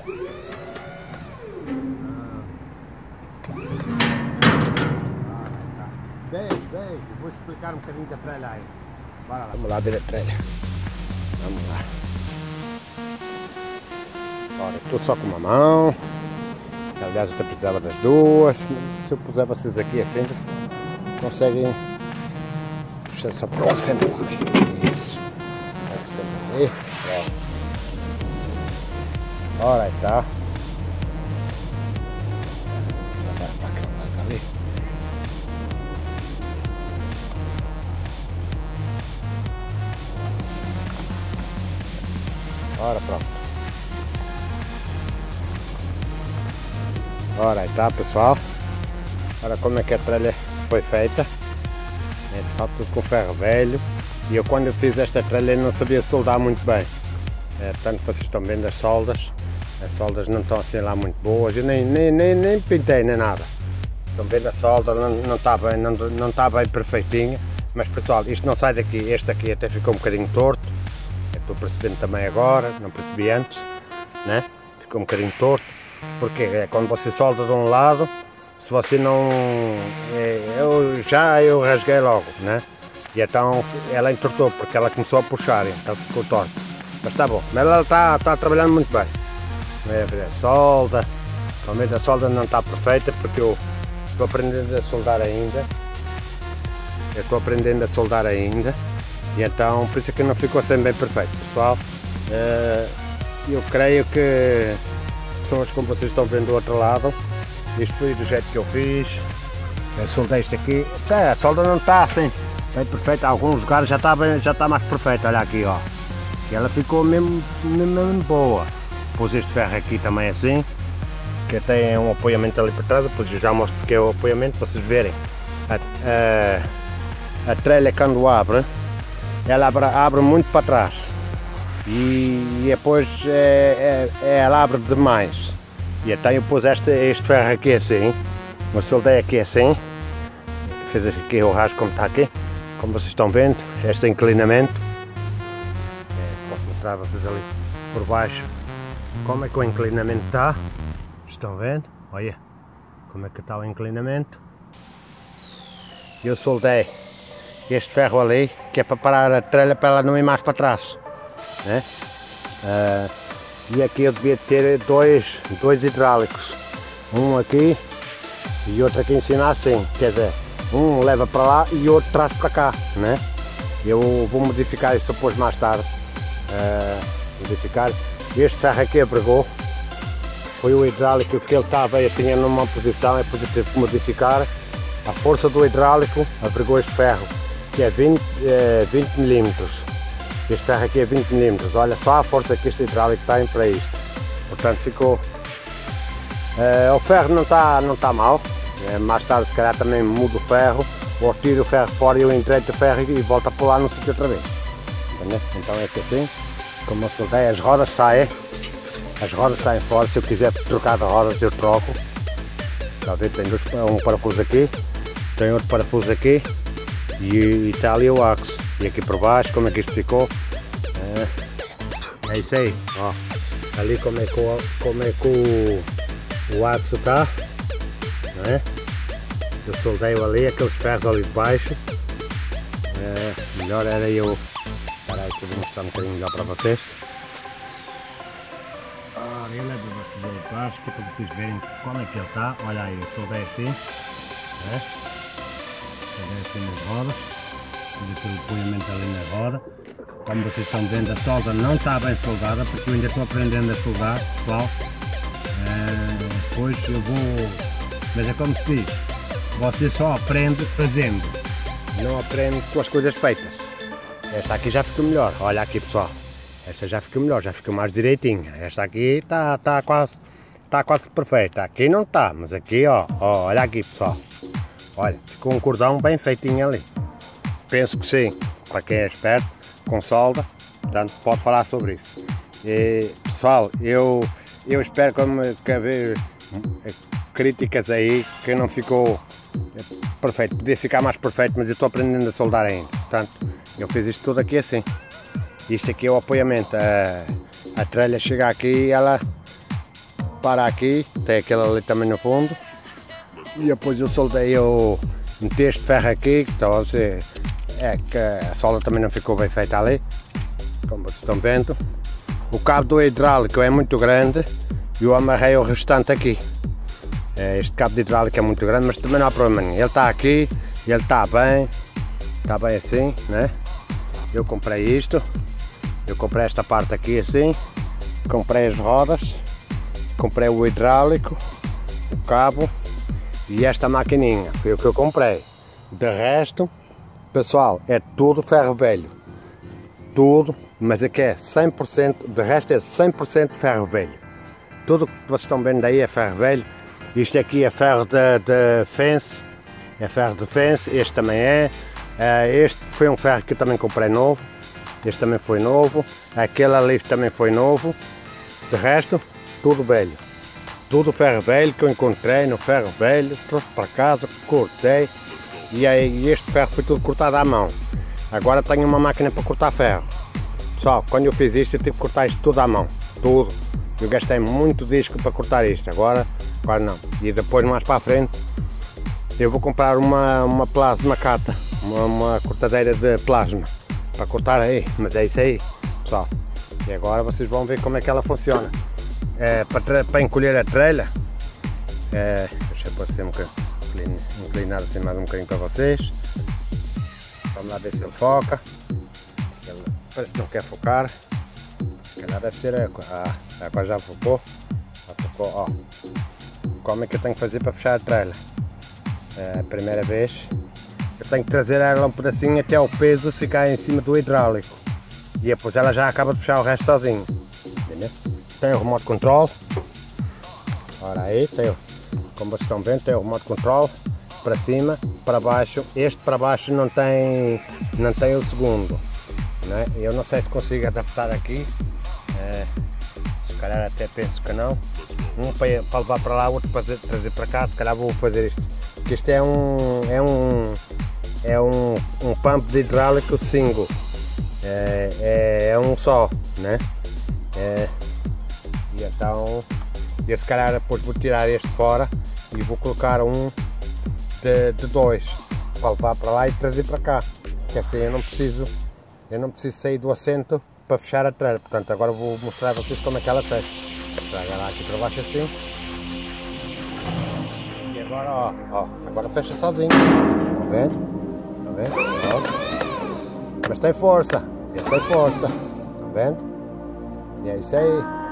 Beijo, vou explicar um bocadinho da tralha aí. Bora lá. Vamos lá ver a tralha. Vamos lá. Ora, estou só com uma mão. Aliás, eu até precisava das duas. Se eu puser vocês aqui assim, conseguem puxar só para o centro. Isso. Ali. Ora, aí está. Vai para aquele lado ali. Ora, pronto. Ora, aí está, pessoal. Ora, como é que a tralha foi feita? É só tudo com ferro velho. E eu, quando eu fiz esta tralha, não sabia soldar muito bem. Portanto, vocês estão vendo as soldas. As soldas não estão assim lá muito boas. Eu nem pintei nem nada. Estão vendo a solda, não está bem perfeitinha. Mas, pessoal, isto não sai daqui. Este aqui até ficou um bocadinho torto. Estou percebendo também agora, não percebi antes, né? Ficou um bocadinho torto, porque é quando você solda de um lado, se você não... eu rasguei logo, né? E então ela entortou, porque ela começou a puxar, então ficou torto. Mas está bom, mas ela está trabalhando muito bem. A solda, realmente a solda não está perfeita, porque eu estou aprendendo a soldar ainda. E então, por isso é que não ficou sempre bem perfeito, pessoal. Eu creio que pessoas como vocês estão vendo do outro lado, isto foi do jeito que eu fiz. Eu soldei isto aqui, a solda não está assim bem perfeita, em alguns lugares já está mais perfeita, olha aqui, ó. E ela ficou mesmo boa. Pus este ferro aqui também assim, que tem um apoiamento ali por trás, depois eu já mostro porque é o apoiamento, para vocês verem. A tralha quando abre, ela abre muito para trás e depois ela abre demais. E então eu pus este ferro aqui assim, eu soldei aqui assim, fiz aqui o rasgo como está aqui, como vocês estão vendo, este inclinamento. Posso mostrar a vocês ali por baixo como é que o inclinamento está. Estão vendo? Olha como é que está o inclinamento. Eu soldei este ferro ali, que é para parar a tralha para ela não ir mais para trás, né? E aqui eu devia ter dois hidráulicos, um aqui e outro aqui em cima assim, quer dizer, um leva para lá e outro traz para cá, né? Eu vou modificar isso depois mais tarde. Este ferro aqui abregou, foi o hidráulico que ele estava, eu tinha numa posição, depois eu tive que modificar. A força do hidráulico abregou este ferro, que é 20 mm. Este ferro aqui é 20 mm. Olha só a força que este hidráulico tem para isto. Portanto ficou... o ferro não está mal. Mais tarde se calhar também mudo o ferro, ou tiro o ferro fora e eu entreito o ferro e volto a pular no sítio outra vez. Entendeu? Então é assim, como eu soltei, as rodas saem fora. Se eu quiser trocar de rodas eu troco. Está a ver? Tem um parafuso aqui, tem outro parafuso aqui. E está ali o axo, e aqui por baixo como é que isto ficou, é isso aí, ó. Ali como é que o axo está, não é? Eu soldei-o ali, aqueles ferros ali de baixo, melhor era eu, espera aí que eu vou mostrar um bocadinho melhor para vocês. Ora, eu levo vocês ali de baixo, que é para vocês verem como é que ele está. Olha aí, eu soldei assim, assim nas rodas, fiz aquele apoiamento ali na roda. Como vocês estão vendo, a solda não está bem soldada, porque eu ainda estou aprendendo a soldar, pessoal. Depois eu vou, mas é como se diz, você só aprende fazendo, não aprende com as coisas feitas. Esta aqui já ficou melhor, olha aqui pessoal, esta já ficou melhor, já ficou mais direitinha. Esta aqui está quase perfeita, aqui não está, mas aqui ó, olha aqui pessoal. Olha, ficou um cordão bem feitinho ali. Penso que sim, para quem é esperto, com solda, portanto pode falar sobre isso. E, pessoal, eu espero que haver críticas aí, que não ficou perfeito. Podia ficar mais perfeito, mas eu estou aprendendo a soldar ainda. Portanto, eu fiz isto tudo aqui assim. Isto aqui é o apoiamento. A tralha chega aqui e ela para aqui, tem aquele ali também no fundo. E depois eu soldei meti este ferro aqui, então você é que a solda também não ficou bem feita ali, como vocês estão vendo. O cabo do hidráulico é muito grande e eu amarrei o restante aqui. Este cabo de hidráulico é muito grande, mas também não há problema nenhum. Ele está aqui, ele está bem assim, né? Eu comprei isto, eu comprei esta parte aqui assim, comprei as rodas, comprei o hidráulico, o cabo e esta maquininha, foi o que eu comprei. De resto, pessoal, é tudo ferro velho, tudo, mas aqui é 100%, de resto é 100% ferro velho. Tudo que vocês estão vendo aí é ferro velho. Isto aqui é ferro de fence, é ferro de fence, este também é. Este foi um ferro que eu também comprei novo, este também foi novo, aquele ali também foi novo. De resto, tudo velho. Tudo ferro velho que eu encontrei no ferro velho, trouxe para casa, cortei e aí este ferro foi tudo cortado à mão. Agora tenho uma máquina para cortar ferro. Pessoal, quando eu fiz isto eu tive que cortar isto tudo à mão, tudo. Eu gastei muito disco para cortar isto, agora não. E depois mais para a frente eu vou comprar uma plasma cata, uma cortadeira de plasma para cortar aí, mas é isso aí, pessoal. E agora vocês vão ver como é que ela funciona. Para encolher a trelha, deixa eu pôr assim inclinar assim mais um bocadinho para vocês. Vamos lá ver se ele foca. Ele parece que não quer focar. Se calhar deve ser agora já focou. Ó. Como é que eu tenho que fazer para fechar a trelha? A primeira vez eu tenho que trazer ela um pedacinho até o peso ficar em cima do hidráulico. E depois ela já acaba de fechar o resto sozinho. Entendeu? Tem o remote control. Ora aí, como vocês estão vendo, tem o remote control para cima, para baixo. Este para baixo não tem o segundo, né? Eu não sei se consigo adaptar aqui, se calhar até penso que não. Um para levar para lá, outro para trazer para cá. Se calhar vou fazer isto, porque isto é um pump de hidráulico single, é um só, né? E então eu se calhar depois vou tirar este fora e vou colocar um de dois para levar para lá e trazer para cá, que assim eu não preciso sair do assento para fechar a trelha. Portanto, agora vou mostrar a vocês como é que ela fecha. Traga lá aqui para baixo assim e agora agora fecha sozinho. Estão vendo? Estão vendo? Ó. Mas tem força, ele tem força, estão vendo? E é isso aí.